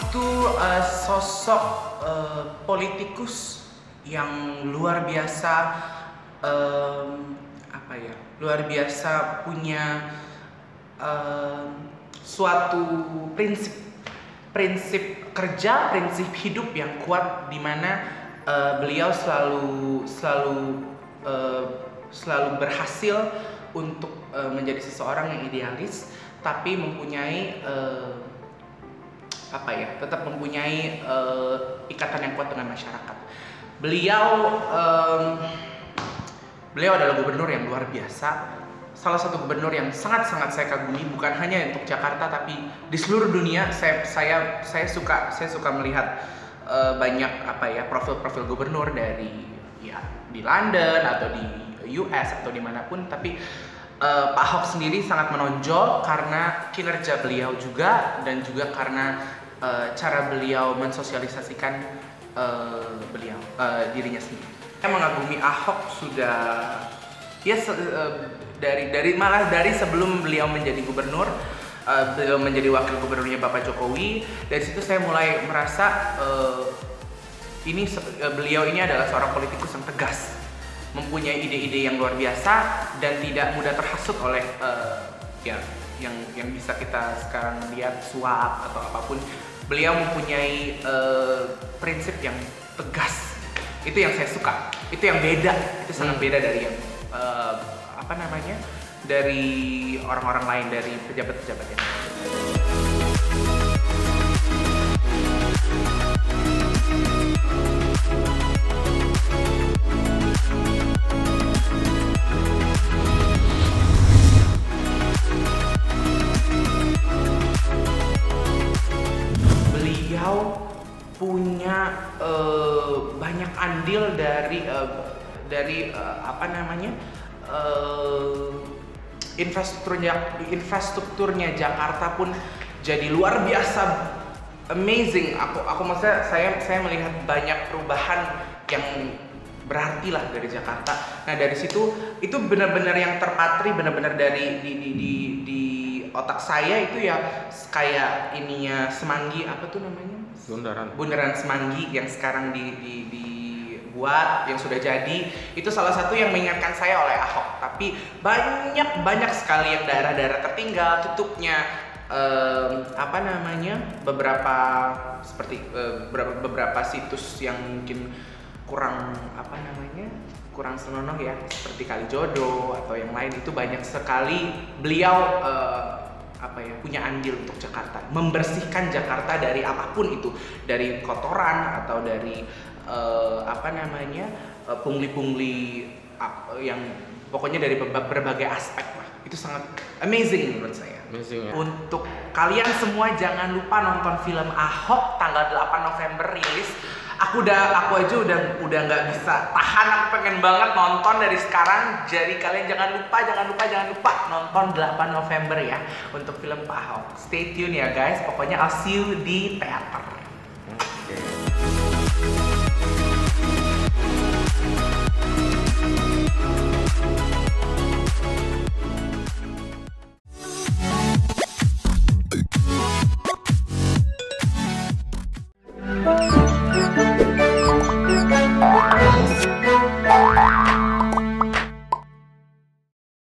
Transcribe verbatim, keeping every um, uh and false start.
itu uh, sosok uh, politikus yang luar biasa, um, apa ya, luar biasa punya um, suatu prinsip prinsip kerja, prinsip hidup yang kuat, di mana uh, beliau selalu selalu uh, selalu berhasil untuk uh, menjadi seseorang yang idealis, tapi mempunyai uh, apa ya, tetap mempunyai uh, ikatan yang kuat dengan masyarakat. Beliau um, beliau adalah gubernur yang luar biasa. Salah satu gubernur yang sangat-sangat saya kagumi, bukan hanya untuk Jakarta tapi di seluruh dunia. Saya saya saya suka saya suka melihat uh, banyak apa ya, profil-profil gubernur dari ya di London atau di U S atau dimanapun, tapi uh, Pak Ahok sendiri sangat menonjol karena kinerja beliau juga, dan juga karena uh, cara beliau mensosialisasikan uh, beliau uh, dirinya sendiri. Saya mengagumi Ahok sudah ya uh, dari dari malah dari sebelum beliau menjadi gubernur, uh, beliau menjadi wakil gubernurnya Bapak Jokowi. Dari situ saya mulai merasa uh, ini uh, beliau ini adalah seorang politikus yang tegas, mempunyai ide-ide yang luar biasa dan tidak mudah terhasut oleh uh, ya yang yang bisa kita sekarang lihat suap atau apapun. Beliau mempunyai uh, prinsip yang tegas. Itu yang saya suka. Itu yang beda. Itu sangat beda dari yang uh, apa namanya, dari orang-orang lain, dari pejabat-pejabat yang lain. Beliau punya uh, banyak andil dari uh, dari uh, apa namanya uh, infrastrukturnya infrastrukturnya Jakarta pun jadi luar biasa amazing. Aku aku maksudnya saya saya melihat banyak perubahan yang berarti lah dari Jakarta. Nah dari situ itu benar-benar yang terpatri, benar-benar dari di, di, di, di otak saya itu ya kayak ininya Semanggi, apa tuh namanya? Bundaran. Bundaran Semanggi yang sekarang di, di, dibuat, yang sudah jadi. Itu salah satu yang mengingatkan saya oleh Ahok. Tapi banyak banyak sekali yang daerah-daerah tertinggal, tutupnya um, apa namanya, beberapa seperti uh, beberapa, beberapa situs yang mungkin kurang apa namanya kurang senonoh ya, seperti Kalijodo atau yang lain. Itu banyak sekali beliau uh, apa ya, punya andil untuk Jakarta, membersihkan Jakarta dari apapun itu, dari kotoran atau dari uh, apa namanya uh, pungli-pungli uh, yang pokoknya dari berbagai aspek lah. Itu sangat amazing menurut saya. Amazing, ya? Untuk kalian semua jangan lupa nonton film Ahok tanggal delapan November rilis. Aku udah, aku aja udah udah nggak bisa tahan, aku pengen banget nonton dari sekarang. Jadi kalian jangan lupa, jangan lupa, jangan lupa nonton delapan November ya untuk film Pak Ahok. Stay tune ya guys, pokoknya I'll see you di teater. Okay.